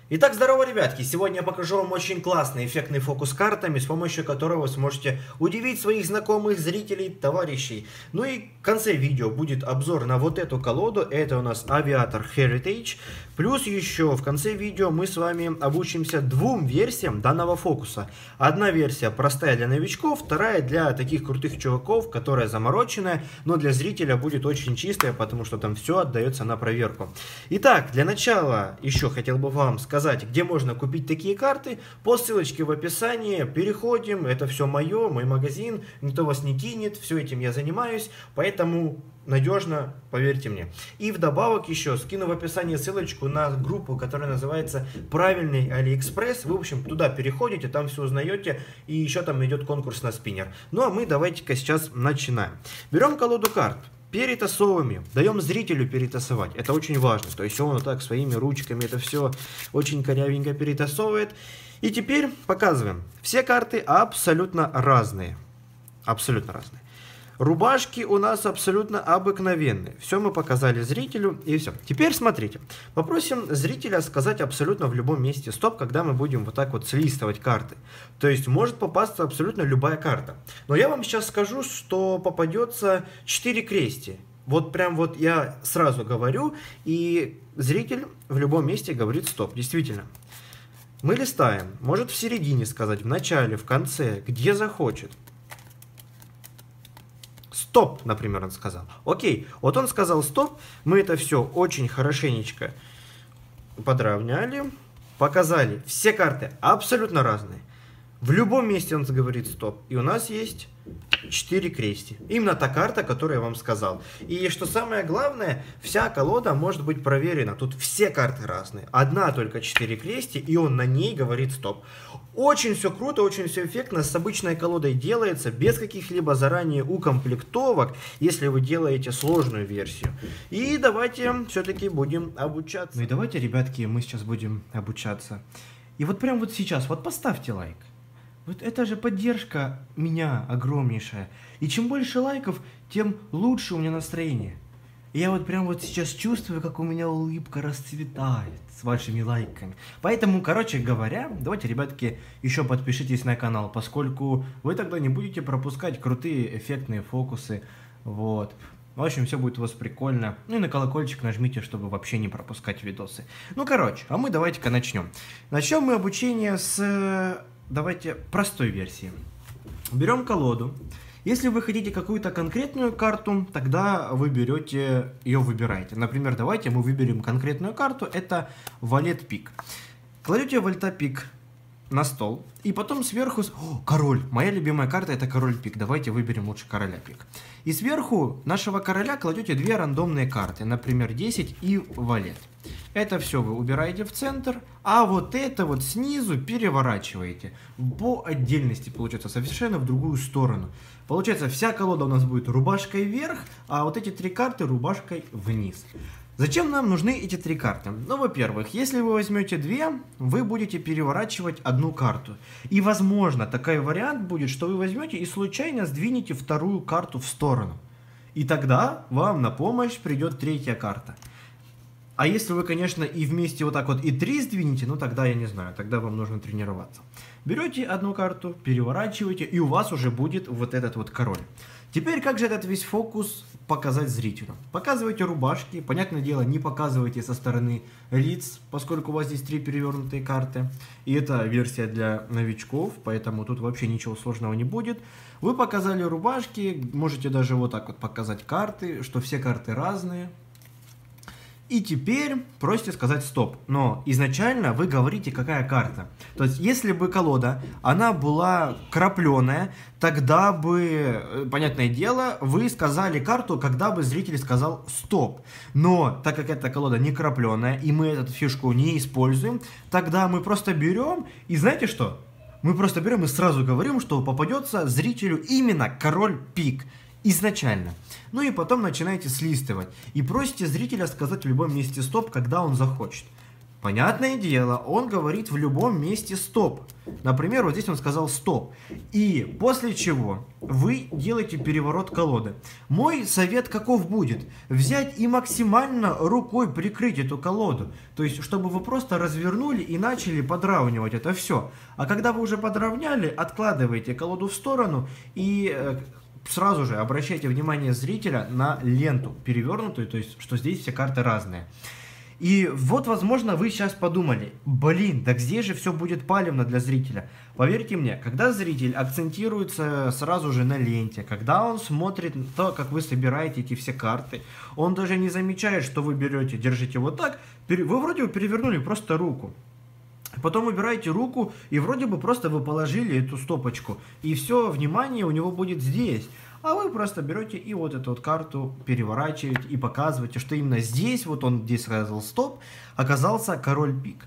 Итак, здорово, ребятки! Сегодня я покажу вам очень классный эффектный фокус картами, с помощью которого вы сможете удивить своих знакомых, зрителей, товарищей. Ну и в конце видео будет обзор на вот эту колоду, это у нас Aviator Heritage. Плюс еще в конце видео мы с вами обучимся двум версиям данного фокуса. Одна версия простая для новичков, вторая для таких крутых чуваков, которая замороченная, но для зрителя будет очень чистая, потому что там все отдается на проверку. Итак, для начала еще хотел бы вам сказать, где можно купить такие карты. По ссылочке в описании переходим, это все мой магазин, никто вас не кинет, все этим я занимаюсь, поэтому надежно, поверьте мне. И вдобавок еще скину в описании ссылочку на группу, которая называется «Правильный Алиэкспресс». Вы, в общем, туда переходите, там все узнаете, и еще там идет конкурс на спиннер. Ну а мы давайте-ка сейчас начинаем. Берем колоду карт. Перетасовываем, даем зрителю перетасовать, это очень важно, то есть он вот так своими ручками это все очень корявенько перетасовывает. И теперь показываем, все карты абсолютно разные, рубашки у нас абсолютно обыкновенные, все мы показали зрителю и все. Теперь смотрите, попросим зрителя сказать абсолютно в любом месте стоп, когда мы будем вот так вот слистывать карты. То есть может попасться абсолютно любая карта. Но я вам сейчас скажу, что попадется 4 крести. Вот прям вот я сразу говорю, и зритель в любом месте говорит стоп. Действительно. Мы листаем, может в середине сказать, в начале, в конце, где захочет. Стоп, например, он сказал. Окей, вот он сказал стоп, мы это все очень хорошенечко подровняли, показали. Все карты абсолютно разные. В любом месте он говорит стоп. И у нас есть 4 крести. Именно та карта, которую я вам сказал. И что самое главное, вся колода может быть проверена. Тут все карты разные. Одна только 4 крести, и он на ней говорит стоп. Очень все круто, очень все эффектно. С обычной колодой делается, без каких-либо заранее укомплектовок, если вы делаете сложную версию. И давайте все-таки будем обучаться. Ну и давайте, ребятки, мы сейчас будем обучаться. И вот прям вот сейчас, вот поставьте лайк. Вот это же поддержка меня огромнейшая. И чем больше лайков, тем лучше у меня настроение. И я вот прям вот сейчас чувствую, как у меня улыбка расцветает с вашими лайками. Поэтому, короче говоря, давайте, ребятки, еще подпишитесь на канал, поскольку вы тогда не будете пропускать крутые эффектные фокусы. Вот. В общем, все будет у вас прикольно. Ну и на колокольчик нажмите, чтобы вообще не пропускать видосы. Ну, короче, а мы давайте-ка начнем. Начнем мы обучение с... Давайте простой версии. Берем колоду. Если вы хотите какую-то конкретную карту, тогда вы берете, ее выбираете. Например, давайте мы выберем конкретную карту. Это валет пик. Кладете вальта пик на стол. И потом сверху... О, король! Моя любимая карта это король пик. Давайте выберем лучше короля пик. И сверху нашего короля кладете 2 рандомные карты. Например, 10 и валет. Это все вы убираете в центр, а вот это вот снизу переворачиваете по отдельности, получается, совершенно в другую сторону. Получается, вся колода у нас будет рубашкой вверх, а вот эти 3 карты рубашкой вниз. Зачем нам нужны эти 3 карты? Ну, во-первых, если вы возьмете 2, вы будете переворачивать одну карту. И, возможно, такой вариант будет, что вы возьмете и случайно сдвинете вторую карту в сторону. И тогда вам на помощь придет 3-я карта. А если вы, конечно, и вместе вот так вот и 3 сдвинете, ну тогда я не знаю, тогда вам нужно тренироваться. Берете одну карту, переворачиваете, и у вас уже будет вот этот вот король. Теперь как же этот весь фокус показать зрителю? Показывайте рубашки, понятное дело, не показывайте со стороны лиц, поскольку у вас здесь 3 перевернутые карты. И это версия для новичков, поэтому тут вообще ничего сложного не будет. Вы показали рубашки, можете даже вот так вот показать карты, что все карты разные. И теперь просите сказать стоп, но изначально вы говорите, какая карта. То есть, если бы колода, она была крапленая, тогда бы, понятное дело, вы сказали карту, когда бы зритель сказал стоп. Но, так как эта колода не крапленая, и мы эту фишку не используем, тогда мы просто берем, и знаете что? Мы просто берем и сразу говорим, что попадется зрителю именно король пик. Изначально. Ну и потом начинаете слистывать. И просите зрителя сказать в любом месте стоп, когда он захочет. Понятное дело, он говорит в любом месте стоп. Например, вот здесь он сказал стоп. И после чего вы делаете переворот колоды. Мой совет каков будет? Взять и максимально рукой прикрыть эту колоду. То есть, чтобы вы просто развернули и начали подравнивать это все. А когда вы уже подровняли, откладываете колоду в сторону и сразу же обращайте внимание зрителя на ленту перевернутую, то есть, что здесь все карты разные. И вот, возможно, вы сейчас подумали, блин, так здесь же все будет палевно для зрителя. Поверьте мне, когда зритель акцентируется сразу же на ленте, когда он смотрит на то, как вы собираете эти все карты, он даже не замечает, что вы берете, держите вот так, вы вроде бы перевернули просто руку. Потом убираете руку, и вроде бы просто вы положили эту стопочку, и все внимание у него будет здесь. А вы просто берете и вот эту вот карту переворачиваете и показываете, что именно здесь, вот он здесь сказал стоп, оказался король пик.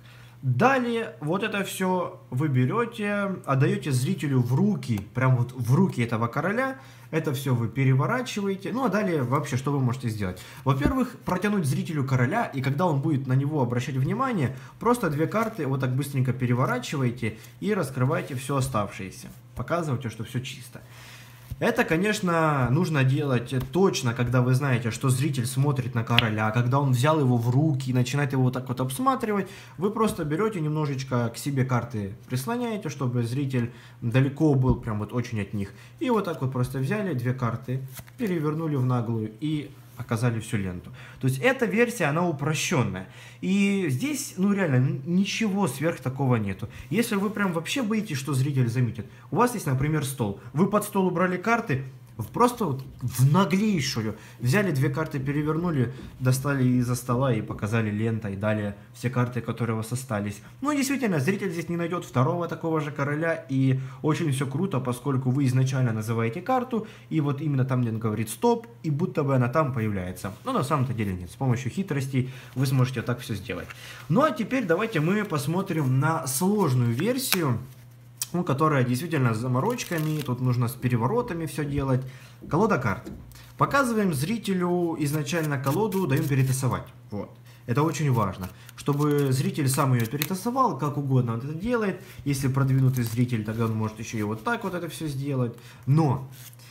Далее вот это все вы берете, отдаете зрителю в руки, прям вот в руки этого короля, это все вы переворачиваете. Ну а далее вообще что вы можете сделать? Во-первых, протянуть зрителю короля, и когда он будет на него обращать внимание, просто две карты вот так быстренько переворачиваете и раскрываете все оставшееся. Показывайте, что все чисто. Это, конечно, нужно делать точно, когда вы знаете, что зритель смотрит на короля, когда он взял его в руки и начинает его вот так вот обсматривать, вы просто берете немножечко к себе карты, прислоняете, чтобы зритель далеко был, прям вот очень от них. И вот так вот просто взяли две карты, перевернули в наглую и показали всю ленту. То есть эта версия, она упрощенная. И здесь, ну реально, ничего сверх такого нету. Если вы прям вообще боитесь, что зритель заметит, у вас есть, например, стол. Вы под стол убрали карты, просто вот в наглейшую. Взяли две карты, перевернули, достали из-за стола и показали лентой. Далее все карты, которые у вас остались. Ну, действительно, зритель здесь не найдет второго такого же короля. И очень все круто, поскольку вы изначально называете карту. И вот именно там, где он говорит стоп, и будто бы она там появляется. Но на самом-то деле нет. С помощью хитростей вы сможете так все сделать. Ну, а теперь давайте мы посмотрим на сложную версию. Ну, которая действительно с заморочками, тут нужно с переворотами все делать. Колода карт. Показываем зрителю изначально колоду, даем перетасовать. Вот. Это очень важно, чтобы зритель сам ее перетасовал, как угодно он это делает. Если продвинутый зритель, тогда он может еще и вот так вот это все сделать. Но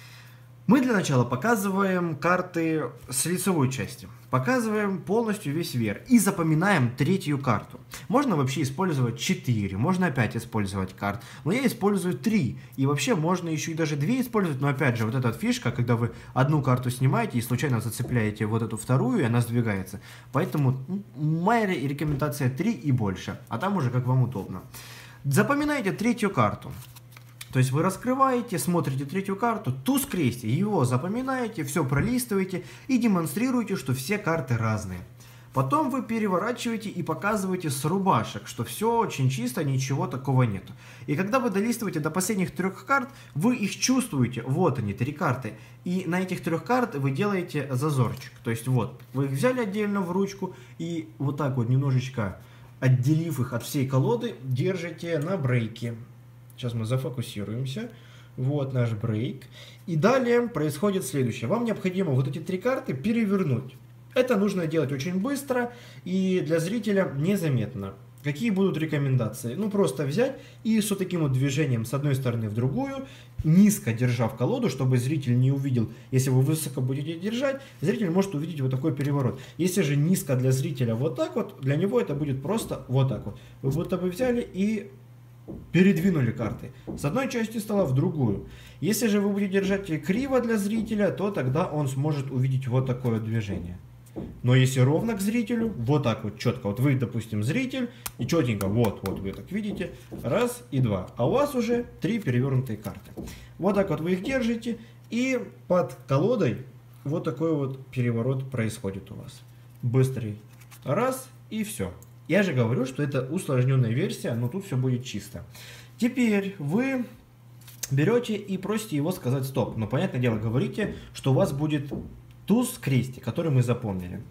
мы для начала показываем карты с лицевой части. Показываем полностью весь верх и запоминаем третью карту. Можно вообще использовать 4, можно опять использовать карт, но я использую 3. И вообще можно еще и даже 2 использовать, но опять же вот эта фишка, когда вы одну карту снимаете и случайно зацепляете вот эту вторую, и она сдвигается. Поэтому моя рекомендация 3 и больше, а там уже как вам удобно. Запоминайте третью карту. То есть вы раскрываете, смотрите третью карту, туз крести, его запоминаете, все пролистываете и демонстрируете, что все карты разные. Потом вы переворачиваете и показываете с рубашек, что все очень чисто, ничего такого нету. И когда вы долистываете до последних 3 карт, вы их чувствуете, вот они, 3 карты. И на этих 3 карт вы делаете зазорчик. То есть вот, вы их взяли отдельно в ручку и вот так вот немножечко отделив их от всей колоды, держите на брейке. Сейчас мы зафокусируемся. Вот наш брейк. И далее происходит следующее. Вам необходимо вот эти 3 карты перевернуть. Это нужно делать очень быстро и для зрителя незаметно. Какие будут рекомендации? Ну, просто взять и с вот таким вот движением с одной стороны в другую, низко держав колоду, чтобы зритель не увидел. Если вы высоко будете держать, зритель может увидеть вот такой переворот. Если же низко для зрителя вот так вот, для него это будет просто вот так вот. Вы будто бы взяли и передвинули карты с одной части стола в другую. Если же вы будете держать криво для зрителя, то тогда он сможет увидеть вот такое движение. Но если ровно к зрителю, вот так вот четко, вот вы, допустим, зритель, и четенько, вот вы так видите, раз и два, а у вас уже 3 перевернутые карты. Вот так вот вы их держите, и под колодой вот такой вот переворот происходит у вас. Быстрый, раз и все. Я же говорю, что это усложненная версия, но тут все будет чисто. Теперь вы берете и просите его сказать стоп. Но, понятное дело, говорите, что у вас будет туз крести, который мы запомнили.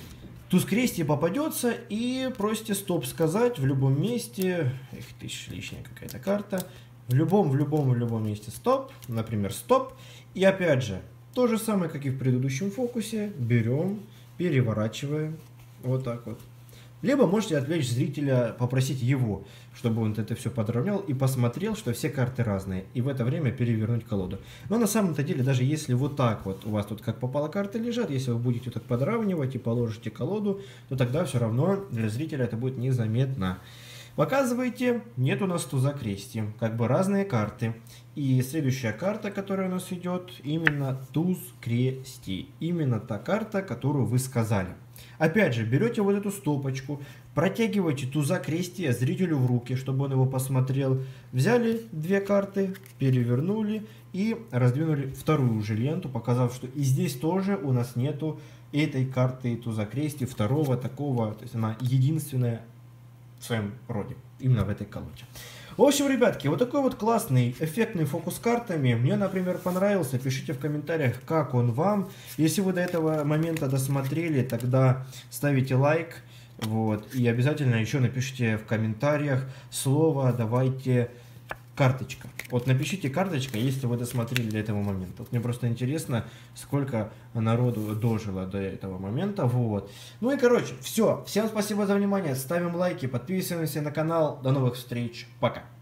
Туз крести попадется и просите стоп сказать в любом месте. Эх ты, лишняя какая-то карта. В любом месте стоп. Например, стоп. И опять же, то же самое, как и в предыдущем фокусе. Берем, переворачиваем. Вот так вот. Либо можете отвлечь зрителя, попросить его, чтобы он это все подровнял и посмотрел, что все карты разные, и в это время перевернуть колоду. Но на самом-то деле, даже если вот так вот у вас тут как попало карты лежат, если вы будете так подравнивать и положите колоду, то тогда все равно для зрителя это будет незаметно. Показывайте, нет у нас туза крести, как бы разные карты. И следующая карта, которая у нас идет, именно туз крести. Именно та карта, которую вы сказали. Опять же, берете вот эту стопочку, протягиваете туза крестия зрителю в руки, чтобы он его посмотрел. Взяли две карты, перевернули и раздвинули вторую уже ленту, показав, что и здесь тоже у нас нету этой карты туза крести, второго такого, то есть она единственная в своем роде, именно в этой колоде. В общем, ребятки, вот такой вот классный, эффектный фокус картами. Мне, например, понравился. Пишите в комментариях, как он вам. Если вы до этого момента досмотрели, тогда ставите лайк. Вот. И обязательно еще напишите в комментариях слово «давайте карточка». Вот напишите карточка, если вы досмотрели до этого момента. Вот мне просто интересно, сколько народу дожило до этого момента. Вот. Ну и короче, все. Всем спасибо за внимание. Ставим лайки, подписываемся на канал. До новых встреч. Пока.